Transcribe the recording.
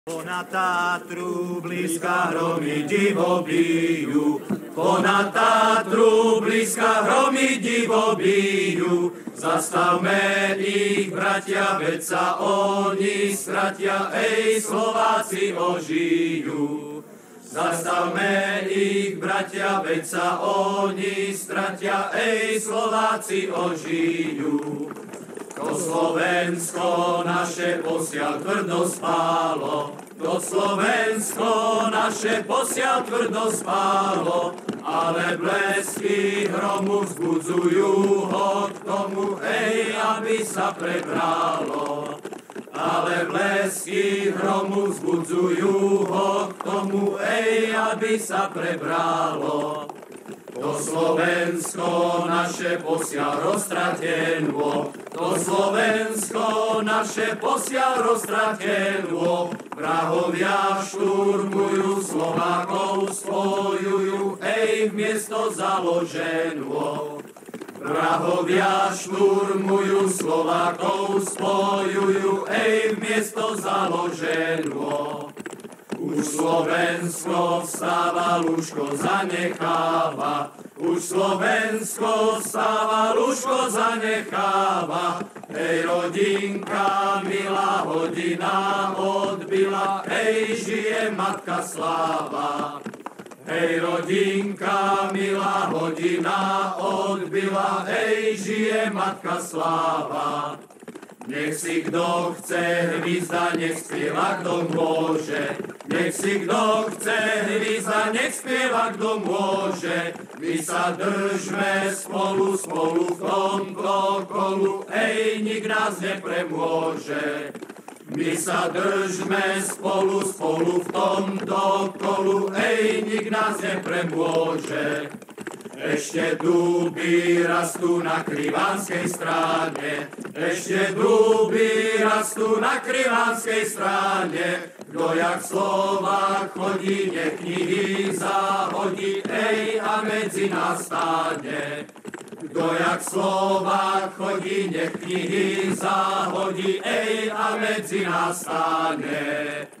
Ponad Tatru blízka hromy divo bijú, ponad Tatru blízka hromy divo bijú. Zastavme ich, bratia, veď sa oni stratia, Slováci ožijú. Zastavme ich, bratia, veď sa oni stratia, Slováci ožijú. To Slovensko naše posiaľ tvrdo spálo, to Slovensko naše posiaľ tvrdo spálo, ale blesky hromu vzbudzujú ho k tomu, aby sa prebralo. Ale blesky hromu vzbudzujú ho k tomu, aby sa prebralo. To Slovensko naše posiaľ roztratenlo, to Slovensko naše posiaľ roztratenlo. Vrahovia šturmujú, Slovákov spojujú, v miesto založenlo. Vrahovia šturmujú, Slovákov spojujú, v miesto založenlo. Už Slovensko vstáva, lúžko zanecháva, už Slovensko vstáva, lúžko zanecháva. Rodinka, milá hodina odbila, žije matka sláva. Rodinka, milá hodina odbila, žije matka sláva. Nech si kto chce hvízda, nech spieva kto môže. Nech si kto chce hvízda, nech spieva kto môže. My sa držme spolu, spolu v tomto kolu, nik nás nepremôže. My sa držme spolu, spolu v tomto kolu, nik nás nepremôže. Ešte duby rastú na Krivanskej strane, ešte duby rastú na Krivanskej strane. Kto jak Slovák chodí, nech knihy zahodí, a medzi nás stáne. Kto jak Slovák chodí, nech knihy zahodí, a medzi nás stáne.